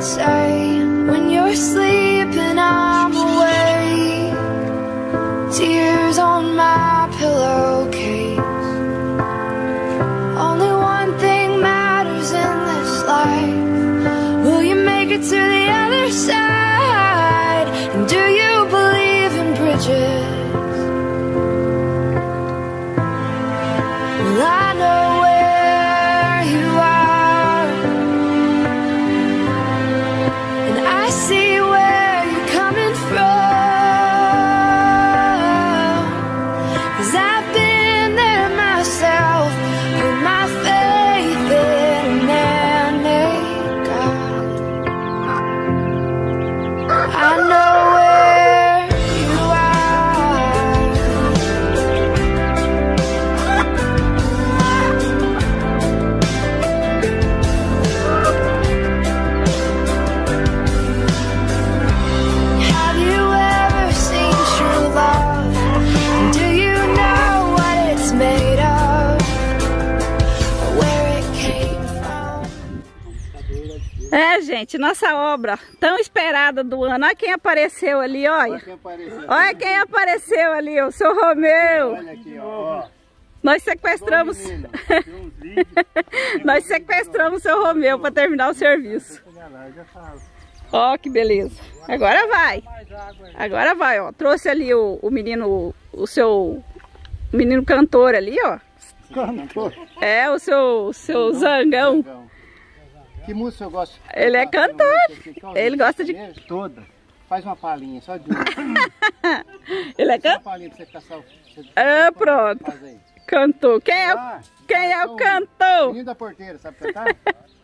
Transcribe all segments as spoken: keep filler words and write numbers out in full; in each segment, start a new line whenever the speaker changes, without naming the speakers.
say when you're sleeping I'm away. Tears on my pillowcase. Only one thing matters in this life. Will you make it to the other side? And do you believe in bridges? Well, I know where you are, and I see where you're coming from, 'cause I've been there myself, put my faith in a man-made God. I know where you are. Have you ever seen true love? And do you know what it's made of? Or where it came from?
É, gente, nossa obra tão esperada do ano. Olha quem apareceu ali, olha.
Olha quem apareceu.
Olha quem apareceu ali, o seu Romeu.
Olha aqui, ó.
Nós sequestramos.
Bom, menino, tem uns vídeos.
Nós sequestramos o seu Romeu para terminar o serviço. Ó, que beleza. Agora vai. Agora vai, ó. Trouxe ali o, o menino, o seu o menino cantor ali, ó.
Cantor.
É, o seu, o seu Zangão.
Que música eu gosto?
Ele é cantor. Ele gosta de...
Toda. Faz uma palhinha, só de uma.
Ele é
Só uma
cantor.
palhinha pra você caçar o... você-
Ah, pronto.
Faz aí.
Cantor. Quem é, o-
Ah,
quem é o
sou
cantor?
Menino da porteira, sabe cantar?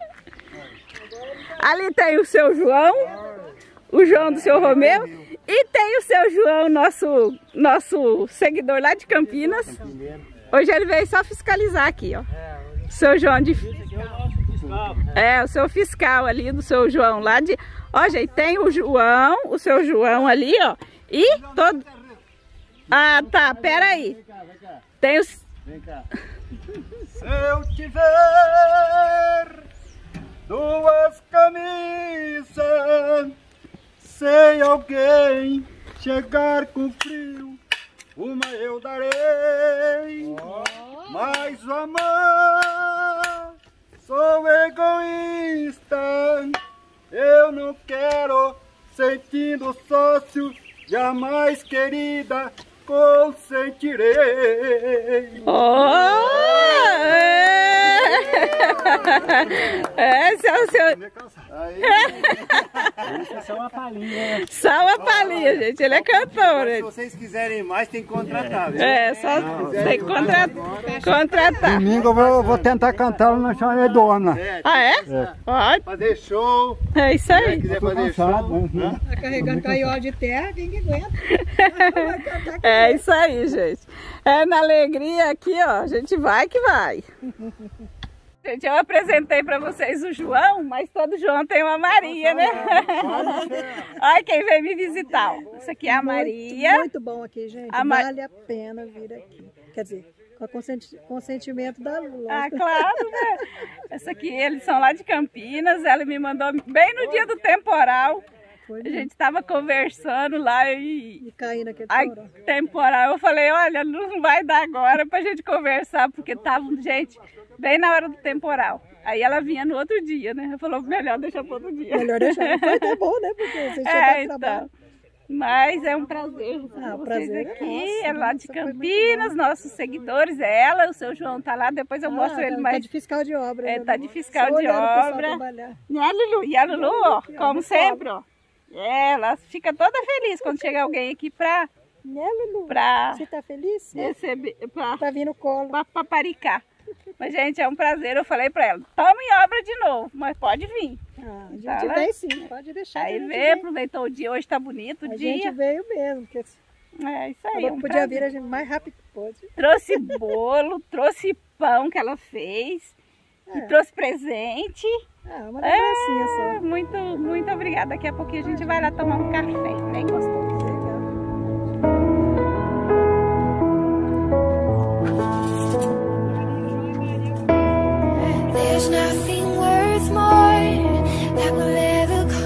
Ali tem o seu João, o João do seu Romeu, e tem o seu João, nosso, nosso seguidor lá de Campinas. Hoje ele veio só fiscalizar aqui, ó. O seu João de... É, o seu fiscal ali do seu João lá de... Ó, gente, tem o João, o seu João ali, ó. E todo... Ah, tá, pera aí.
Vem cá, vem cá.
Tem os...
Vem cá.
Se eu tiver duas camisas, se alguém chegar com frio, uma eu darei. Mas o amor, sou egoísta, eu não quero, sentindo sócio, jamais querida, consentirei.
Oh! Esse é o seu...
Aí,
Essa é uma palhinha.
Só uma palhinha, gente. Ele é cantor.
se
Gente.
vocês quiserem mais, tem que contratar, viu?
É, só tem que contratar. contratar.
Domingo eu vou, vou tentar cantar na Chama Dona.
É,
Ah, é? Pode.
fazer show.
É isso
Se
aí.
quiser
Tô
fazer
cansado,
show.
né?
Tá carregando caiola de terra, quem que aguenta?
É isso aí, gente. É na alegria aqui, ó. A gente vai que vai. Gente, eu apresentei pra vocês o João, mas todo João tem uma Maria, né? Olha quem veio me visitar. Ó. Essa aqui é a Maria.
Muito bom aqui, gente.
A Ma-
Vale a pena vir aqui. Quer dizer, com o consenti- consentimento da Lula.
Ah, claro, né? Essa aqui, eles são lá de Campinas. Ela me mandou bem no dia do temporal.
Foi
A gente tava conversando lá e...
E cair naquele
Ai,
toró.
temporal. Eu falei, olha, não vai dar agora pra gente conversar, porque tava, gente, bem na hora do temporal. Aí ela vinha no outro dia, né? Eu falou, melhor deixar pro outro dia.
Melhor deixar. Foi até bom, né? Porque você chega
É,
a trabalho.
então. Mas é um prazer receber
Ah, o
vocês
prazer é
aqui.
nosso.
É lá de
Nossa, foi muito
Campinas, nossos seguidores, é ela, o seu João tá lá, depois eu
Ah,
mostro ele
tá,
mais.
tá de fiscal de obra.
É,
né?
tá de fiscal
Só
de
olhando o pessoal
obra.
trabalhar.
E a Lulu, e a Lulu, ó,
Lulu,
como
ó,
sempre, ó. É, ela fica toda feliz quando chega alguém aqui pra,
Né, Lulu?
pra
Você tá feliz?
receber, pra,
Tá vindo colo.
pra paparicar. Mas, gente, é um prazer. Eu falei pra ela, toma em obra de novo, mas pode vir.
Ah, a gente
Tá lá?
vem sim, pode deixar. que
Aí
a gente
veio,
vem.
aproveitou o dia, hoje tá bonito o
A
dia.
gente veio mesmo, porque
É isso aí.
falou
é
que
um
podia
prazer.
vir a gente mais rápido que pode.
Trouxe bolo, trouxe pão que ela fez, e
É.
trouxe presente.
Ah, uma lembrancinha
É,
só.
muito, muito obrigada. Daqui a pouquinho a gente vai lá tomar um café, bem gostoso.
Legal.
There's nothing worth more that will ever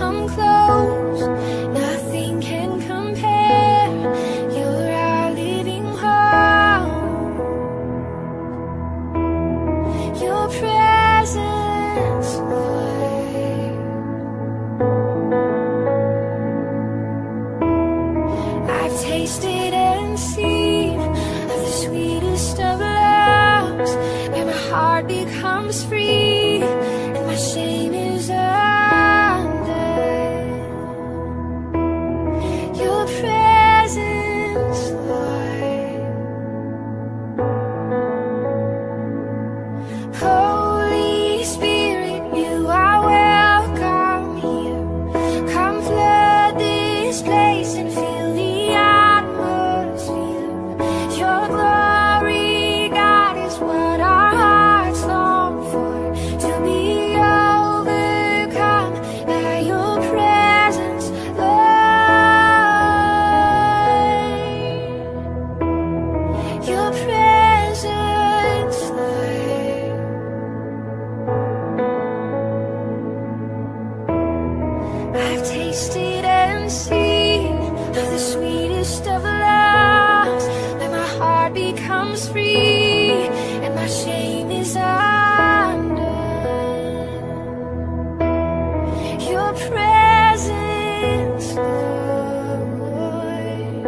I've tasted and seen of the sweetest of loves, where my heart becomes free and my shame is undone. Your presence, Lord.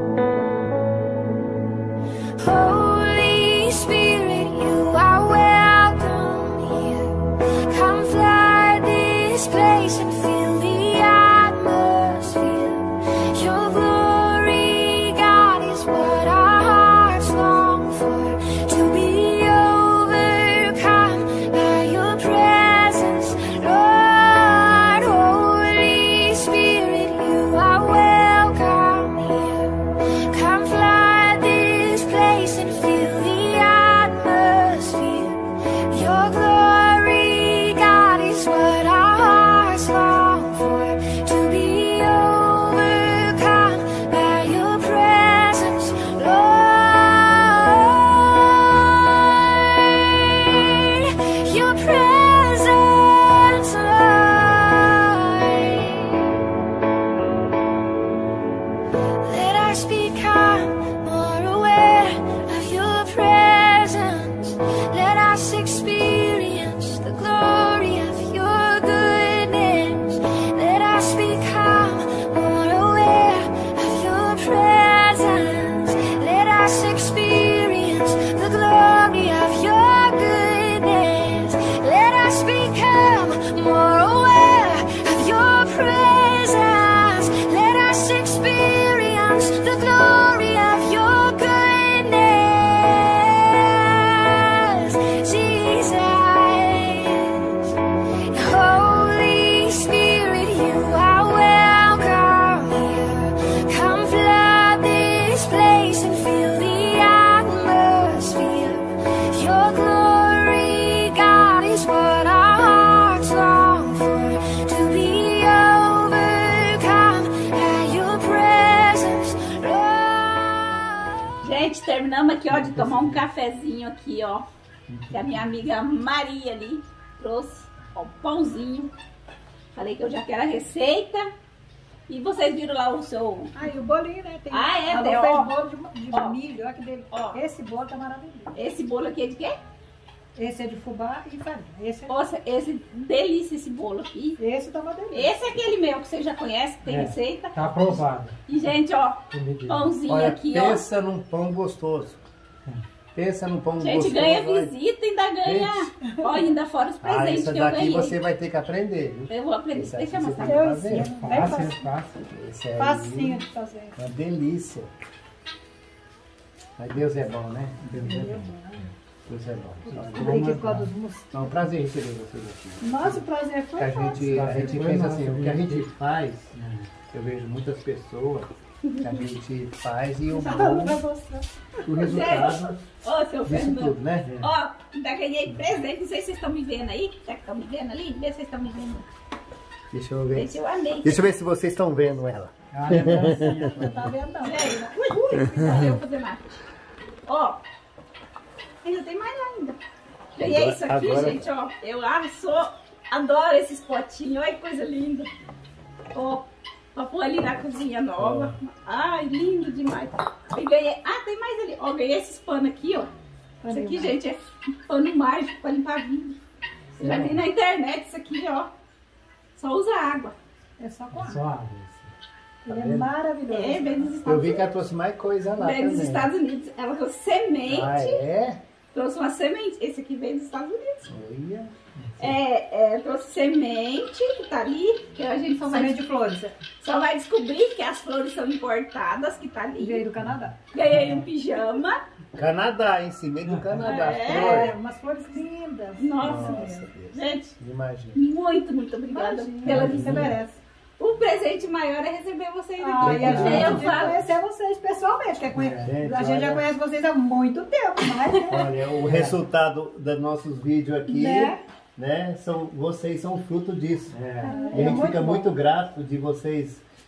Holy Spirit, you are welcome here. Come flood this place and fill the atmosphere. Your glory, God, is what our hearts long for. To be overcome by your presence, Lord. Holy Spirit, you are welcome here. Come flood this place and fill the atmosphere. Your glory, God, is what our hearts long for. To be overcome by your presence, Lord. Your presence, Lord. Let us become more aware of your presence. Let us experience the glory of your goodness. Let us become more aware of your presence. Let us experience the glory of your goodness. Let us become more aware of your presence. Let us experience the glory of your goodness, Jesus. Holy Spirit, you are welcome here. Come flood this place and fill the atmosphere. Your glory, God, is what our hearts long for. To be overcome by your presence, Lord.
Gente, terminamos aqui, ó, de tomar um cafezinho aqui, ó. Que a minha amiga Maria ali trouxe, ó, um pãozinho. Falei que eu já quero a receita. E vocês viram lá o seu...
Ah, e o bolinho, né? Tem,
Ah, é,
ela
tem,
fez
ó.
bolo de, de
Ó.
milho, olha que dele.
Ó.
Esse bolo tá maravilhoso.
Esse bolo aqui é de quê?
Esse é de fubá e farinha. Esse, é-
Nossa, esse, delícia esse bolo aqui.
esse tá uma delícia.
Esse é aquele meu que você já conhece, que tem
É.
receita.
Tá aprovado.
E, gente, ó,
Comidinha.
pãozinho
Olha,
aqui,
pensa num pão gostoso. Pensa num pão
ó. Gente,
gostoso.
ganha
olha.
visita, ainda ganha. Ó, ainda fora os
Ah,
presentes
isso
que eu
daqui
ganhei.
você vai ter que aprender, viu?
Eu vou aprender.
Esse
Deixa eu
aqui
mostrar.
você
Eu
vai fazer.
ensino. Bem
Fácil,
fácil.
fácil.
Esse aí,
Facinho de fazer.
uma delícia. Mas Deus é bom, né? Deus é bom. Deus é bom.
Brinquei por causa dos mosquitos.
É um prazer receber vocês aqui.
Nossa, o prazer foi
A
fácil.
gente, a gente
Foi
pensa
nosso,
assim, o que
viu?
a gente faz, eu vejo muitas pessoas que a gente faz e o
Pra
bom,
mostrar.
o resultado
Ó, seu
disso
Fernando.
tudo, né?
Ó, ainda ganhei presente. Não sei se vocês estão me vendo aí. Será que estão me vendo ali? Vê se vocês estão me vendo.
Deixa eu ver.
Gente, eu amei.
Deixa eu ver se vocês estão vendo ela.
Ah, é gracinha.
Não tá vendo, não.
Peraí, ui, ui, eu vou fazer mais. Ó, ainda tem mais ainda. Ganhei
Agora-
isso aqui,
agora-
gente, ó. Eu ah, sou, adoro esses potinhos. Olha que coisa linda. Ó, pra pôr ali na cozinha nova. Ai, lindo demais. E ganhei, ah, tem mais ali. Ó, ganhei esses panos aqui, ó. Isso aqui, gente, é pano mágico pra limpar vidro. Eu já vi na internet isso aqui, ó. Só usa água.
É só com água.
Só água.
Ele é maravilhoso.
É, vem dos
Eu
Estados
vi que
Unidos.
ela trouxe mais coisa lá
Vem dos
também.
Estados Unidos. Ela trouxe semente.
Ah, é?
Trouxe uma semente. Esse aqui veio dos Estados Unidos.
Olha.
É, é, trouxe semente, que tá ali. Que a gente só vai,
Semente de flores. é.
só vai descobrir que as flores são importadas, que tá ali.
Veio do Canadá.
Ganhei um pijama.
Canadá, em cima do Canadá.
É.
É,
Flor.
umas flores lindas.
Nossa,
Nossa, Deus.
gente,
Imagina.
muito, muito obrigada
Imagina,
pela
você
visita.
merece.
O presente maior é receber vocês aqui.
Ah, e a
Obrigado.
gente
eu
podia
falo.
conhecer vocês pessoalmente. Quer conhe-
Gente,
a gente já
olha.
conhece vocês há muito tempo, mas...
Olha, o resultado dos nossos vídeos aqui,
Né?
né? São, vocês são fruto disso.
É.
E a gente
É
fica
muito
muito
bom.
grato de vocês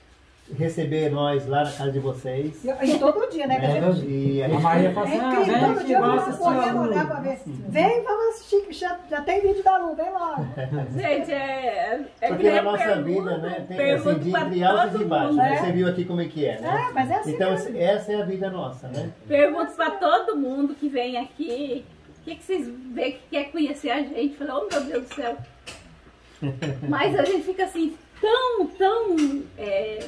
receber nós lá na casa de vocês.
E, e todo dia, né? Que a
É,
gente...
e a
A
gente...
Maria fala
É
assim, ah,
incrível,
vem
todo
aqui,
dia eu
vai
vou
assistir
correndo
a
olhar pra ver. Vem, vamos assistir, que já, já tem vídeo da Lu, vem logo.
Gente, é... é
Porque
que
na
eu
nossa
pergunto,
vida, né, tem
pergunto
assim, de
pra
entre altos
todo
e baixos.
mundo,
Né?
né?
Você viu aqui como é que é, né?
É, mas é assim
Então,
mesmo.
essa é a vida nossa, né?
Pergunto pra todo mundo que vem aqui, o que, que vocês veem que quer conhecer a gente? Falei, oh meu Deus do céu. Mas a gente fica assim, tão, tão é,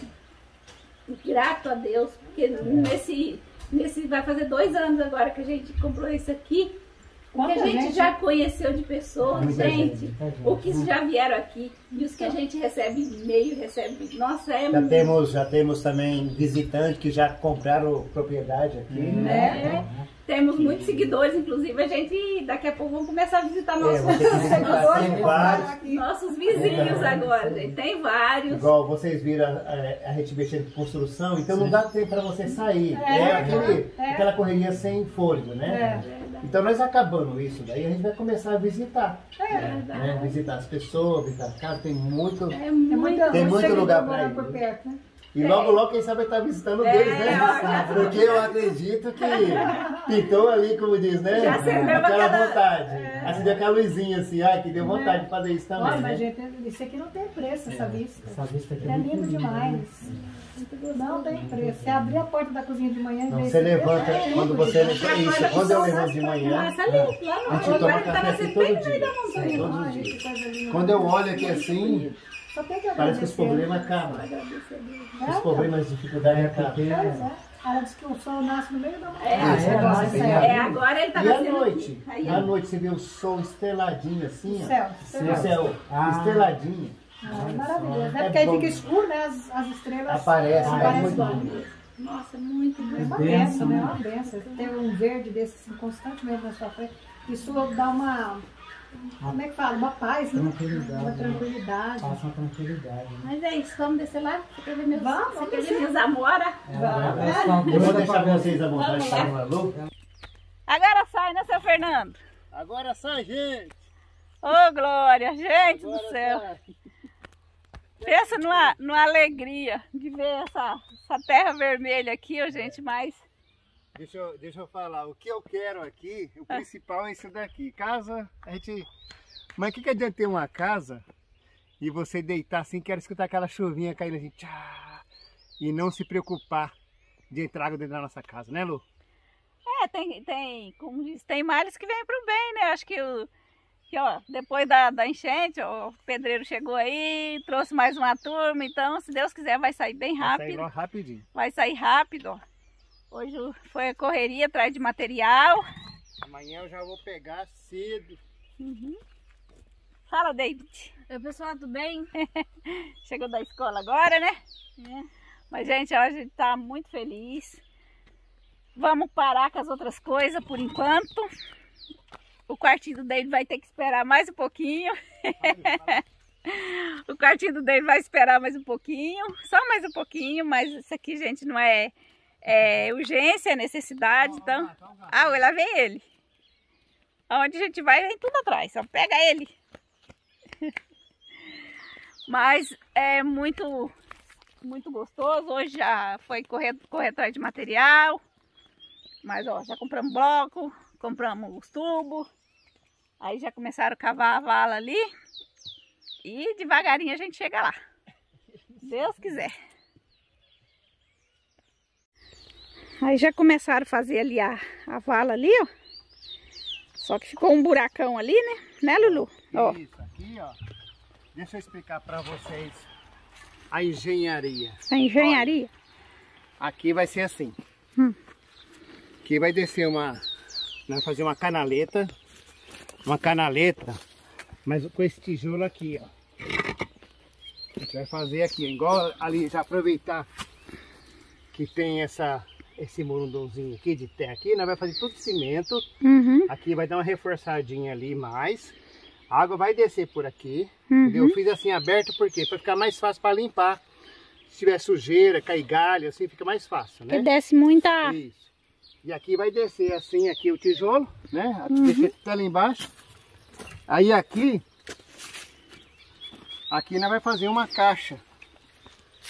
grato a Deus, porque nesse, nesse, vai fazer dois anos agora que a gente comprou isso aqui, o que a
Quanta
gente
gente,
já
né?
conheceu de pessoas,
Muita
gente,
gente,
muita gente.
o que já vieram aqui, e os que a gente recebe e-mail, recebe, nossa, é
Já
muito...
temos, já temos também visitantes que já compraram propriedade aqui, né?
É, temos muitos seguidores, inclusive a gente daqui a pouco vamos começar a visitar nossos,
É, você tem
Seguidores
tem
que
vários.
compraram aqui.
nossos vizinhos agora, gente. Tem vários.
Igual vocês viram a, a gente mexendo com construção, então não dá tempo para você sair. É,
É,
aquele,
é.
aquela correria sem fôlego, né?
É.
Então nós acabando isso, daí a gente vai começar a visitar.
É.
Né? Visitar as pessoas, visitar as casas, tem muito.
É
Tem,
muito.
muita,
Tem muito
seguidor
lugar pra
morando
ir,
por
né?
perto, né?
E logo, logo, quem sabe vai estar visitando
É,
deles, né?
já-
Porque eu acredito que pintou ali, como diz, né?
Já serveu
Aquela
aquela-
vontade. Acendeu aquela luzinha assim, ai, que deu vontade de fazer isso também.
Olha,
né?
mas gente, isso aqui não tem preço, essa vista.
Essa vista aqui
É lindo demais. Não tem preço. Você abrir a porta da cozinha de manhã e
Não,
ver
você
esse
levanta,
preço, é
quando
lindo
você
demais.
é isso, quando eu levanto de manhã,
Nossa, ali, lá no
a gente toma
agora
café
tava
aqui
sendo
todo
bem no meio
dia.
da montanha.
Sim, todos
Ai,
os dias.
que coisa linda.
Quando eu olho aqui assim,
Só tem que
parece que os
agradecer.
problemas acabam.
É,
Os problemas, as dificuldades acabam.
Pois é. Ela disse que o sol nasce no meio da manhã.
É,
Ah,
Esse
é,
negócio
nasce,
de
é.
céu.
É, agora ele tá
E à
nascendo
noite?
aqui. Aí,
À noite você vê o sol esteladinho assim, ó.
Céu.
O céu
Ah.
esteladinho.
Ah, maravilhoso. É
É
porque aí
bom.
fica escuro, né? As, as estrelas
Aparecem, é
aparecem
muito
lá.
bom.
Nossa, muito
É
bom.
uma
Benção,
benção, né? É
né?
uma benção. Ter um verde desse assim, constantemente na sua frente. Isso dá uma. Como é que fala? Uma paz, né?
Tranquilidade,
Uma
né?
tranquilidade.
Passa uma tranquilidade. Né?
Mas é isso, vamos descer lá? Você quer ver meus,
Vamos,
você
vamos
quer ver
descer.
minhas amoras?
É, é só
Eu vou
doida
deixar
pra ver.
vocês à vontade para uma Lu.
Agora sai, né, seu Fernando?
Agora sai, gente!
Ô, Glória, gente do
Agora
céu.
sai.
Pensa numa, numa alegria de ver essa, essa terra vermelha aqui, ô, gente, mas...
Deixa eu, deixa eu falar, o que eu quero aqui, o principal é isso daqui. Casa, a gente... Mas o que, que adianta ter uma casa e você deitar assim, quero escutar aquela chuvinha caindo assim, tchá, e não se preocupar de entrar água dentro da nossa casa, né, Lu?
É, tem, tem, como diz, tem males que vêm pro bem, né? Acho que, o, que ó, depois da, da enchente, ó, o pedreiro chegou aí, trouxe mais uma turma, então, se Deus quiser, vai sair bem
Vai sair
rápido.
logo rapidinho.
Vai sair rápido, ó. Hoje foi a correria atrás de material.
Amanhã eu já vou pegar cedo.
Uhum. Fala, David.
Oi, pessoal, tudo bem?
Chegou da escola agora, né? É. Mas, gente, ó, a gente tá muito feliz. Vamos parar com as outras coisas por enquanto. O quartinho do David vai ter que esperar mais um pouquinho. O quartinho do David vai esperar mais um pouquinho. Só mais um pouquinho, mas isso aqui, gente, não é, é urgência, é necessidade. Então, ah, lá vem ele. Aonde a gente vai, vem tudo atrás. Só pega ele. Mas é muito, muito gostoso. Hoje já foi correr, correr atrás de material. Mas ó, já compramos bloco, compramos os tubos. Aí já começaram a cavar a vala ali. E devagarinho a gente chega lá. Deus quiser. Aí já começaram a fazer ali a, a vala ali, ó. Só que ficou um buracão ali, né? Né, Lulu? Ó.
Isso, aqui, ó. Deixa eu explicar para vocês a engenharia.
A engenharia.
Olha, aqui vai ser assim.
Hum.
Aqui vai descer uma... Nós vamos fazer uma canaleta. Uma canaleta. Mas com esse tijolo aqui, ó. A gente vai fazer aqui, igual ali, já aproveitar que tem essa, esse morundãozinho aqui de terra aqui. Nós vamos fazer tudo de cimento.
Uhum.
Aqui vai dar uma reforçadinha ali mais. A água vai descer por aqui.
Uhum.
Entendeu? Eu fiz assim aberto porque para ficar mais fácil para limpar. Se tiver sujeira, cair galho, assim fica mais fácil, né?
Que desce muita...
Isso. E aqui vai descer assim aqui o tijolo, né? Aqui
Uhum.
descer até lá embaixo. Aí aqui, aqui nós vai fazer uma caixa.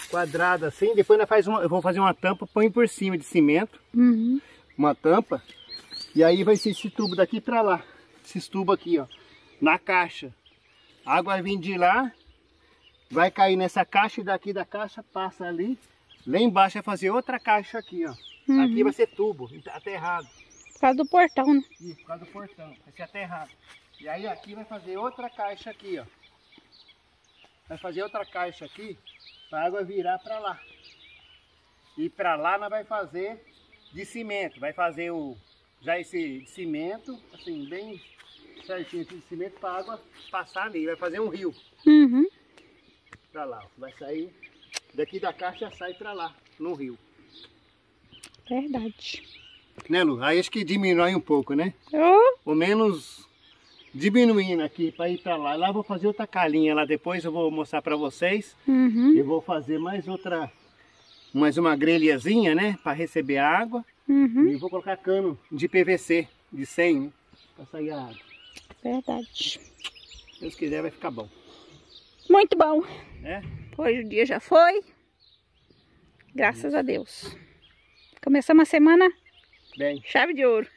quadrada assim, depois nós faz uma, eu vou fazer uma tampa, põe por cima de cimento,
Uhum.
uma tampa, e aí vai ser esse tubo daqui pra lá, esses tubos aqui, ó, na caixa. A água vai vir de lá, vai cair nessa caixa e daqui da caixa passa ali, lá embaixo vai fazer outra caixa aqui, ó.
Uhum.
Aqui vai ser tubo, aterrado.
Por causa do portão, né?
Isso, por causa do portão, vai ser aterrado. E aí aqui vai fazer outra caixa aqui, ó. Vai fazer outra caixa aqui, para a água virar para lá. E para lá nós vai fazer de cimento, vai fazer o já esse de cimento, assim, bem certinho esse de cimento para a água passar ali, vai fazer um rio
Uhum.
para lá, ó. Vai sair daqui da caixa, sai para lá, no rio.
Verdade.
Né, Lu? Aí acho que diminui um pouco, né?
Oh,
Ou menos diminuindo aqui para ir para lá. Lá eu vou fazer outra calinha lá depois, eu vou mostrar para vocês.
uhum.
Eu vou fazer mais outra, mais uma grelhazinha, né, para receber a água.
Uhum.
E vou colocar cano de P V C de cem, né, para sair a água.
Verdade.
Se Deus quiser vai ficar bom,
Muito bom.
né?
Hoje o dia já foi. Graças a Deus. Começamos a semana
Bem,
chave de ouro.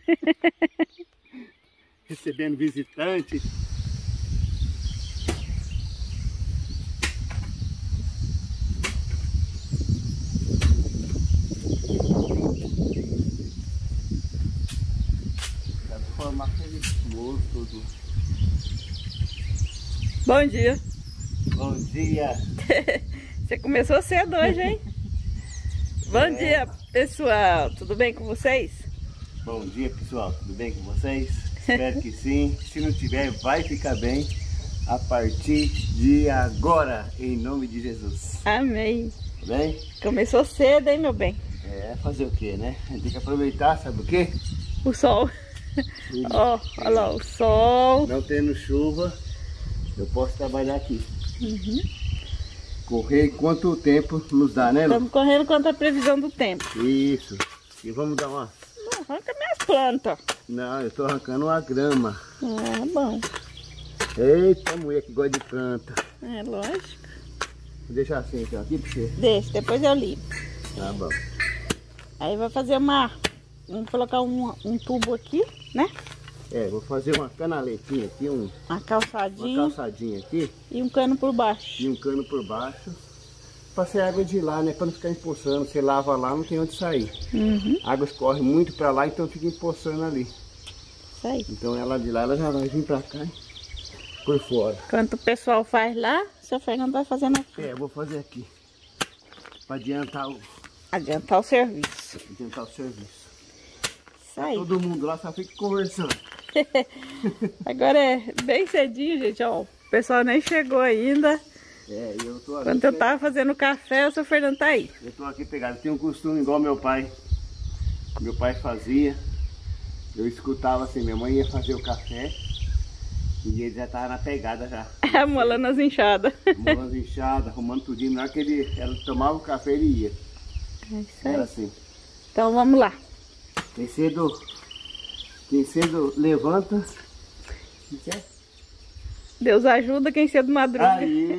recebendo visitante. Deve formar aquele bolo todo.
Bom dia.
Bom dia.
Você começou cedo hoje, hein? Bom
É.
dia, pessoal. Tudo bem com vocês?
Bom dia, pessoal. Tudo bem com vocês? Espero que sim. Se não tiver, vai ficar bem a partir de agora, em nome de Jesus.
Amém.
Tá bem?
Começou cedo, hein, meu bem?
É, fazer o que, né? A gente tem que aproveitar, sabe o quê?
O sol. Ó, olha lá, o sol.
Não tendo chuva, eu posso trabalhar aqui.
Uhum.
Correr enquanto o tempo nos dá, né, Lu?
Estamos correndo contra a previsão do tempo.
Isso. E vamos dar uma...
Não, arranca minhas plantas.
Não, eu tô arrancando uma grama.
Ah, bom.
Eita, mulher que gosta de planta.
É lógico.
Vou deixar assim, então, aqui pra você.
Deixa, depois eu limpo.
Tá bom.
Aí vai fazer uma... Vamos colocar um, um tubo aqui, né?
É, vou fazer uma canaletinha aqui, um,
Uma
uma
calçadinha
calçadinha aqui
e um cano por baixo.
e um cano por baixo. Pra ser água de lá, né? Pra não ficar empoçando. Você lava lá, não tem onde sair.
Uhum,
A água escorre muito pra lá, então fica empoçando ali.
isso aí.
Então ela de lá, ela já vai vir pra cá hein? Por fora.
Enquanto o pessoal faz lá, o seu Fernando vai fazendo aqui.
É, eu vou fazer aqui. Pra adiantar o,
Adiantar o serviço.
adiantar o serviço.
Isso aí.
Todo mundo lá só fica conversando.
Agora é bem cedinho, gente, ó. O pessoal nem chegou ainda.
É, e eu tô aqui.
Quando eu tava fazendo café, o seu Fernando tá aí.
Eu tô aqui pegado. Eu tenho um costume igual meu pai. Meu pai fazia. Eu escutava assim, minha mãe ia fazer o café. E ele já tava na pegada já.
Molando as inchadas.
Molando inchada, arrumando tudinho. Na hora que ele, ela tomava o café, ele ia.
É isso
Era
aí.
assim.
Então vamos lá.
Quem cedo, quem cedo levanta. O que é?
Deus ajuda quem cedo madruga.
Aí!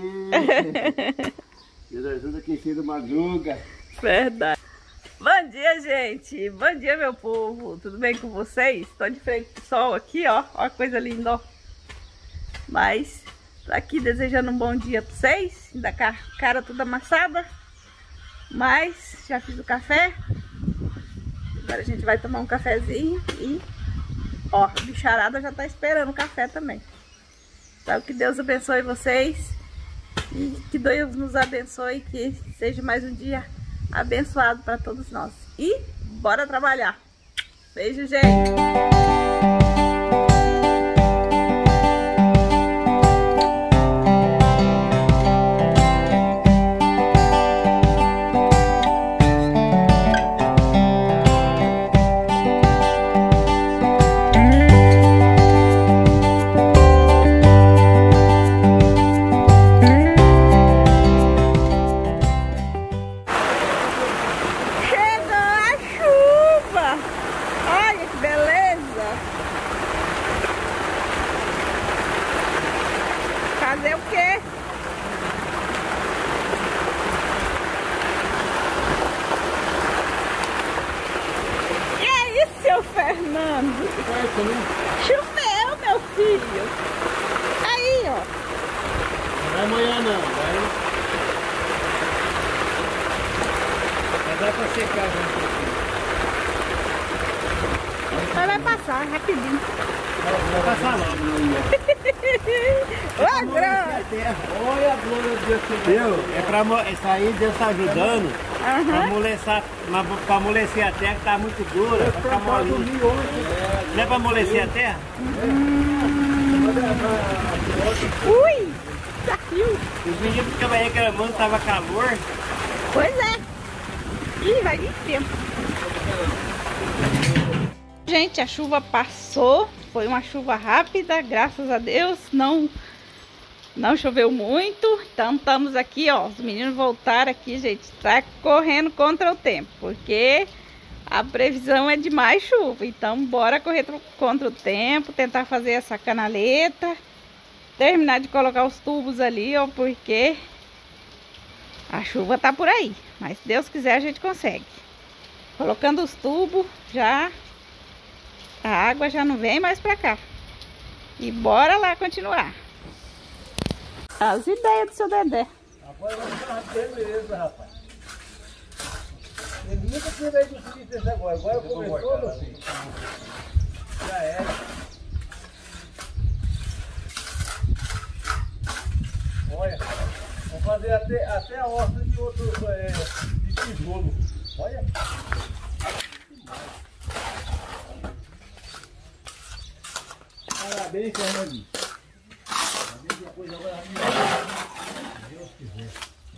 Deus ajuda quem cedo madruga.
Verdade. Bom dia, gente. Bom dia, meu povo. Tudo bem com vocês? Tô de frente pro sol aqui, ó. Ó que coisa linda, ó. Mas tô aqui desejando um bom dia pra vocês. Ainda com a cara toda amassada. Mas já fiz o café. Agora a gente vai tomar um cafezinho e... Ó, a bicharada já tá esperando o café também. Então que Deus abençoe vocês. E que Deus nos abençoe. Que seja mais um dia abençoado para todos nós. E bora trabalhar. Beijo, gente. Fazer o quê?
perto, né?
Choveu, meu filho. Aí, ó.
Não vai molhar não, vai. Vai dar pra secar já um pouquinho.
Mas vai passar rapidinho.
Vai passar logo.
Ô, grosso.
Olha a glória de Deus. Viu? É pra mo- isso aí Deus tá ajudando. Pra
Aham.
amolecer, pra amolecer a terra que tá muito dura. Pra ficar molinho. Não é pra amolecer a terra?
Ui, saiu.
Os meninos ficavam reclamando, tava calor.
Pois é. Ih, vai de tempo. Gente, a chuva passou. Foi uma chuva rápida, graças a Deus. Não, não choveu muito. Então estamos aqui, ó. Os meninos voltaram aqui, gente. Tá correndo contra o tempo, porque a previsão é de mais chuva. Então bora correr contra o tempo, tentar fazer essa canaleta, terminar de colocar os tubos ali, ó, porque a chuva tá por aí. Mas se Deus quiser a gente consegue. Colocando os tubos, já a água já não vem mais pra cá. E bora lá continuar. As ideias do seu Dedé.
Agora vai ficar beleza, rapaz. Ele nunca tinha dado difícil desse agora. Agora começou, meu filho. Já era. Olha, vou fazer até, até a horta de outro é, de tijolo. Olha. Parabéns, Fernandinho. Depois agora se Deus quiser.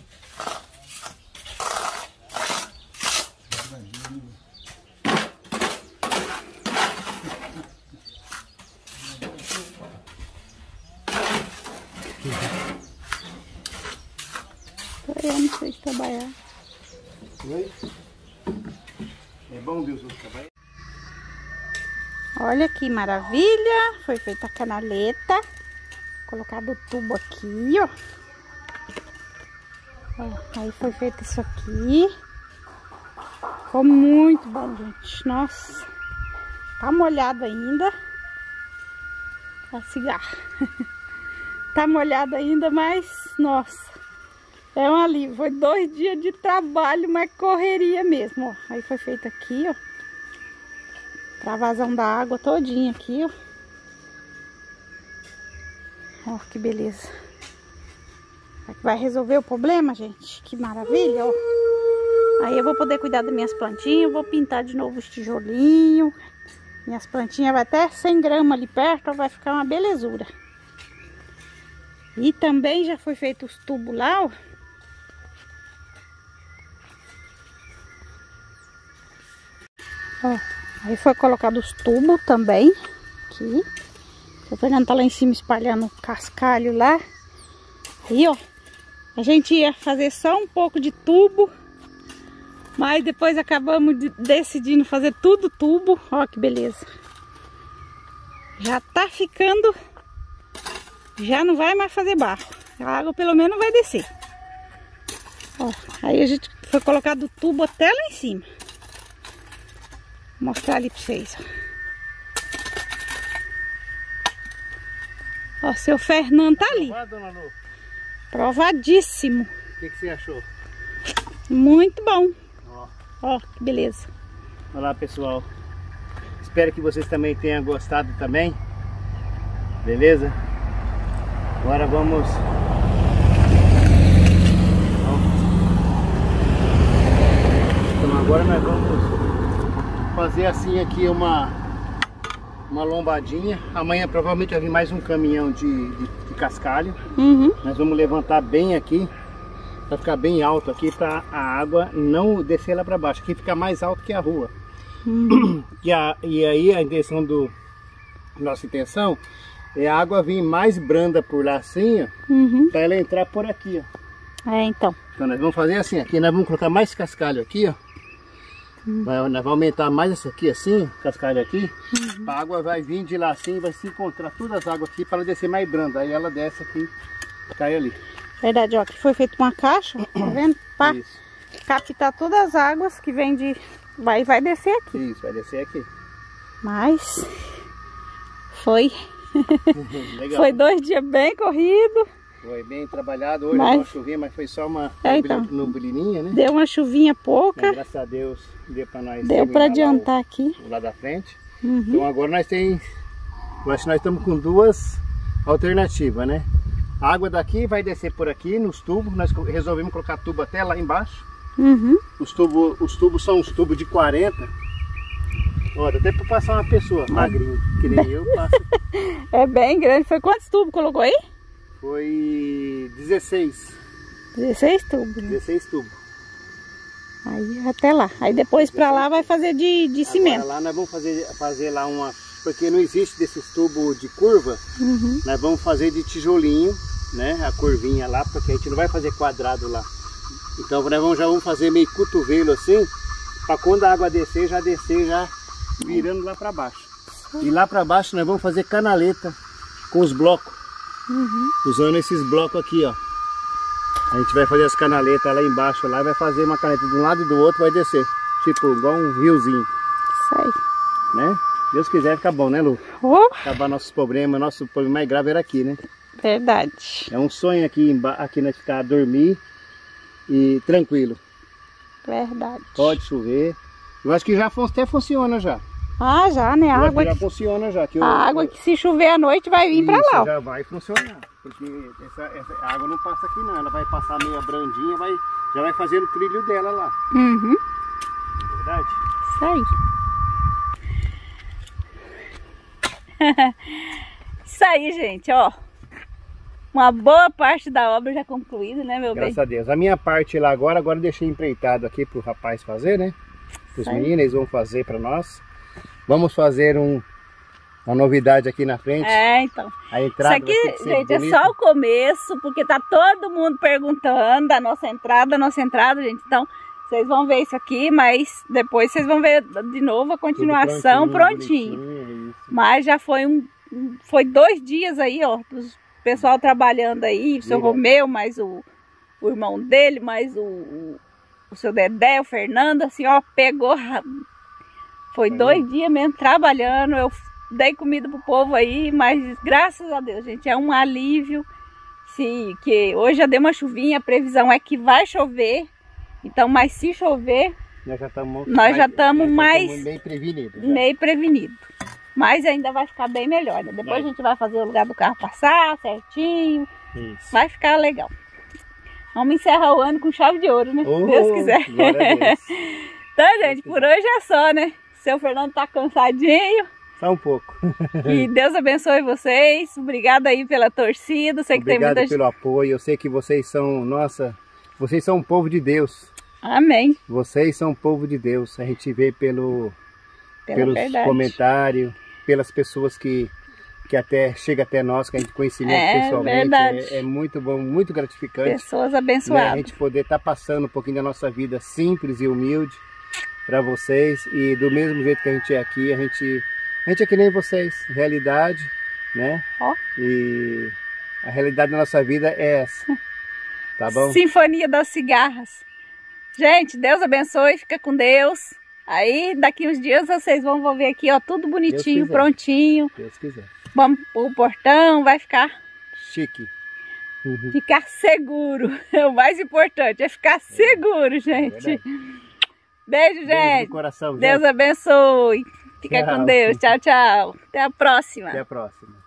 Eu não sei trabalhar.
Oi? É bom, Deus, trabalhar.
Olha que maravilha. Foi feita a canaleta. Colocado o tubo aqui, ó. Ó, aí foi feito isso aqui. Ficou muito bom, gente. Nossa. Tá molhado ainda. Tá cigarro. Tá molhado ainda, mas nossa. É um alívio. Foi dois dias de trabalho, mas correria mesmo, ó. Aí foi feito aqui, ó. Pra vazão da água todinha aqui, ó. Ó, que beleza. Vai resolver o problema, gente. Que maravilha, ó. Aí eu vou poder cuidar das minhas plantinhas. Vou pintar de novo os tijolinhos. Minhas plantinhas vai até cem gramas ali perto, ó, vai ficar uma belezura. E também já foi feito os tubos lá, ó. Ó, aí foi colocado os tubos também. Aqui. O Fernando tá lá em cima espalhando cascalho lá. Aí, ó. A gente ia fazer só um pouco de tubo. Mas depois acabamos de, decidindo fazer tudo tubo. Ó que beleza. Já tá ficando... Já não vai mais fazer barro. A água pelo menos vai descer. Ó, aí a gente foi colocado o tubo até lá em cima. Vou mostrar ali pra vocês, ó. Ó, seu Fernando tá ali.
Aprovado, dona Nô?
Provadíssimo.
O que, que você achou?
Muito bom.
Ó.
Ó, que beleza.
Olá, pessoal. Espero que vocês também tenham gostado também. Beleza? Agora vamos... Então agora nós vamos fazer assim aqui uma... Uma lombadinha. Amanhã provavelmente vai vir mais um caminhão de, de, de cascalho.
Uhum.
Nós vamos levantar bem aqui. Vai ficar bem alto aqui para a água não descer lá para baixo. Aqui fica mais alto que a rua. Uhum. E, a, e aí a intenção do... Nossa intenção é a água vir mais branda por lá assim, ó.
Uhum.
Para ela entrar por aqui, ó.
É, então.
Então nós vamos fazer assim. Aqui nós vamos colocar mais cascalho aqui, ó. Vai, nós vamos aumentar mais isso aqui assim, cascalho aqui. Uhum. A água vai vir de lá assim, vai se encontrar todas as águas aqui para ela descer mais branda. Aí ela desce aqui, cai ali.
Verdade, ó, que foi feita uma caixa, tá vendo? Para captar todas as águas que vem de... Vai, vai descer aqui.
Isso, vai descer aqui.
Mas Foi.
Legal.
Foi dois dias bem corridos.
Foi bem trabalhado. Hoje
Mas-
deu uma chuvinha, mas foi só uma
É, então.
nublininha, né?
Deu uma chuvinha pouca.
Mas, graças a Deus deu para nós.
Deu
terminar
para
lá
adiantar aqui.
O, o lado da frente.
Uhum.
Então agora nós tem, eu acho que nós estamos com duas alternativas, né? A água daqui vai descer por aqui nos tubos. Nós resolvemos colocar tubo até lá embaixo.
Uhum.
Os tubos, os tubos são uns tubos de quarenta. Olha, até para passar uma pessoa magrinha, que nem eu, passa.
É bem grande. Foi quantos tubos colocou aí?
Foi dezesseis.
dezesseis tubos.
dezesseis tubos.
Aí até lá. Aí depois pra lá vai fazer de, de cimento.
Agora lá nós vamos fazer, fazer lá uma... Porque não existe desses tubos de curva.
Uhum.
Nós vamos fazer de tijolinho, né? A curvinha lá, porque a gente não vai fazer quadrado lá. Então nós vamos, já vamos fazer meio cotovelo assim, para quando a água descer, já descer já virando lá para baixo. E lá para baixo nós vamos fazer canaleta com os blocos.
Uhum.
Usando esses blocos aqui, ó. A gente vai fazer as canaletas lá embaixo, lá vai fazer uma caneta de um lado e do outro, vai descer. Tipo, igual um riozinho,
Isso aí.
né? Deus quiser ficar bom, né, Lu?
Oh,
Acabar nossos problemas. Nosso problema mais grave era aqui, né?
verdade.
É um sonho aqui, emba- aqui nós ficar dormir e tranquilo.
Verdade.
Pode chover. Eu acho que já fun- até funciona já.
Ah, já, né?
Eu
A
acho
água,
que já
que,
funciona já. Que eu-
a água que se chover à noite vai vir pra
Isso,
lá. ó.
já vai funcionar. Porque essa, essa água não passa aqui não. Ela vai passar meio brandinha, vai, já vai fazer o trilho dela lá.
Uhum.
Não é verdade?
Isso aí. Isso aí, gente, ó. Uma boa parte da obra já concluída, né, meu
Graças
bem?
a Deus. A minha parte lá agora, agora eu deixei empreitado aqui pro rapaz fazer, né? Os
Aí.
meninos, eles vão fazer para nós. Vamos fazer um, uma novidade aqui na frente.
É, então.
A entrada
Isso
vai ter
aqui,
que ser
gente, é
bonita.
só o começo, porque tá todo mundo perguntando da nossa entrada, da nossa entrada, gente. Então, vocês vão ver isso aqui, mas depois vocês vão ver de novo a
Tudo
continuação prontinho.
bonitinho, isso.
Mas já foi um, um- foi dois dias aí, ó, dos pessoal trabalhando aí, o seu
Direto.
Romeu, mais o, o irmão dele, mais o, o, o seu Dedé, o Fernando, assim, ó, pegou. ra- Foi
Foi
dois
mesmo.
dias mesmo trabalhando, eu dei comida pro povo aí, mas graças a Deus, gente, é um alívio. Se, que hoje já deu uma chuvinha, a previsão é que vai chover, então, mas se chover,
Nós já estamos
Nós já estamos mais-
bem prevenidos. já.
meio prevenido. Mas ainda vai ficar bem melhor, né? Depois
Vai.
a gente vai fazer o lugar do carro passar certinho,
Isso.
vai ficar legal. Vamos encerrar o ano com chave de ouro, né? Se
Oh,
Deus quiser.
glória a Deus.
Então, gente, por hoje é só, né? Seu Fernando tá cansadinho.
Só um pouco.
Que Deus abençoe vocês. Obrigada aí pela torcida. Sei que tem
Obrigado
muita gente.
pelo apoio. Eu sei que vocês são, nossa, vocês são um povo de Deus.
Amém.
Vocês são um povo de Deus. A gente vê pelo,
Pela
pelos
verdade.
comentários, pelas pessoas que, que até chega até nós, que a gente conhecimento
É
pessoalmente.
verdade.
É, é muito bom, muito gratificante.
Pessoas
Né? A
abençoadas.
gente poder estar passando um pouquinho da nossa vida simples e humilde para vocês. E do mesmo jeito que a gente é aqui, a gente, a gente é que nem vocês. Realidade, né?
Ó.
E a realidade da nossa vida é essa. Tá bom?
Sinfonia das cigarras. Gente, Deus abençoe, fica com Deus. Aí daqui uns dias vocês vão ver aqui, ó, tudo bonitinho,
quiser.
prontinho.
Se Deus quiser.
Vamos pro portão, vai ficar,
Chique. Uhum.
ficar seguro. É o mais importante, é ficar seguro, gente.
verdade.
Beijo,
Beijo
gente.
no coração,
Deus
gente.
abençoe. Fica
Tchau.
com Deus. Tchau, tchau. Até a próxima.
Até a próxima.